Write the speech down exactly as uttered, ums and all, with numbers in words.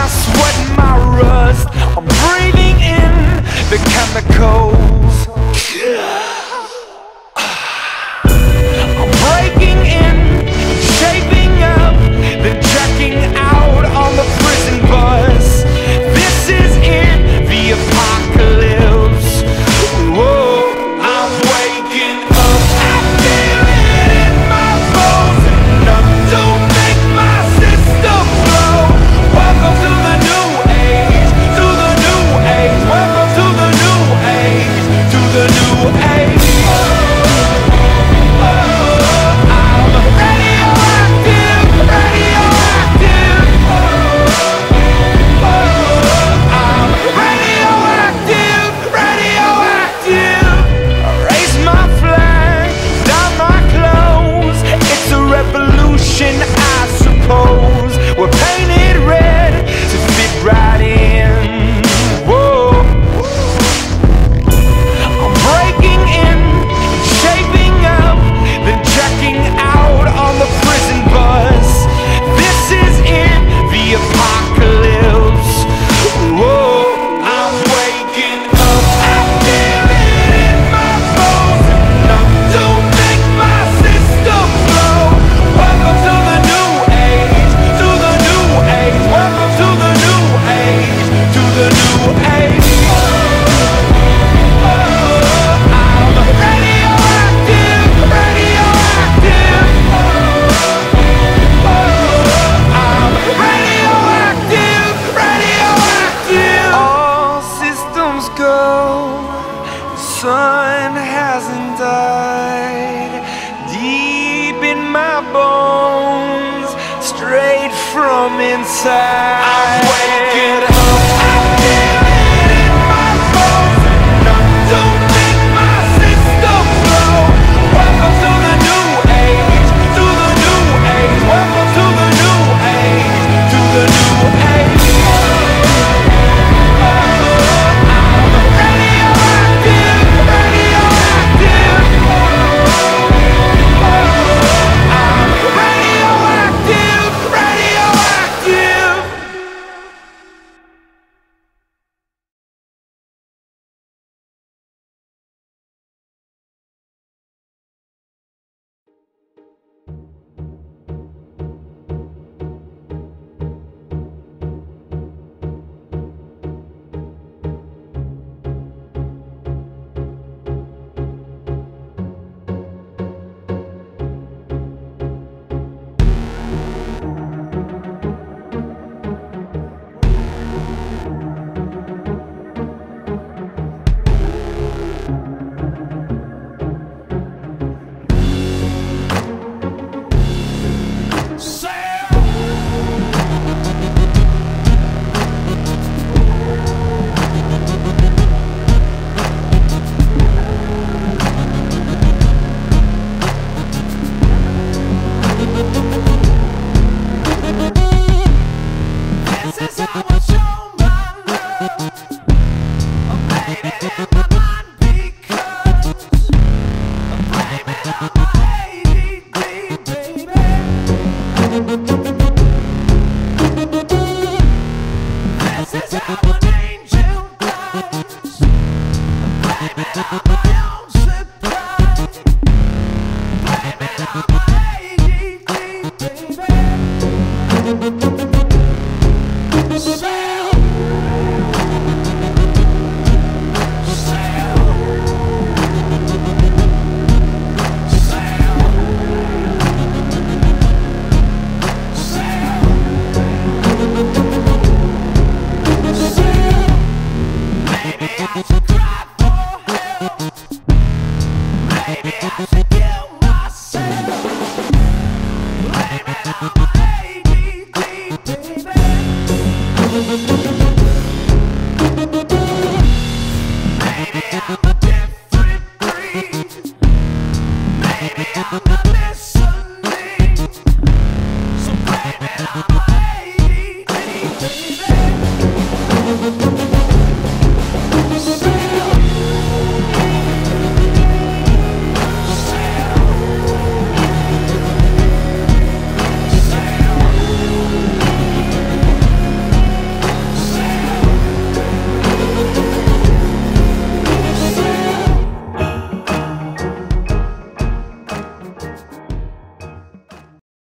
my sweat and my rust. I'm breathing in the chemicals. I'm breaking in, shaping up, then checking out on the prison bus. This is it, the apocalypse. Whoa, I'm waking up. I feel it in my bones, enough to make my system blow. Welcome to the new age, to the new age. Welcome to the new age, to the new age. I suppose we're painted red to fit right in. Whoa, I'm breaking in, shaping up, then checking out on the prison bus. This is it, the apocalypse. Whoa, I'm waking up. I feel it in my bones, enough to make my system blow. Welcome to the new age, to the new age. Welcome to the new age, to the new age. I'm radioactive, radioactive. I'm radioactive, radioactive. All systems go, the sun hasn't died. Deep in my bones, straight from inside. I'm waking up. I feel it in my bones, enough to make my system blow. Welcome to the new age, to the new age. Welcome to the new age, to the new age. I'm radioactive, radioactive. Radioactive, radioactive. This is how I show my love. I made it in my mind because I blame it on my A D D, baby.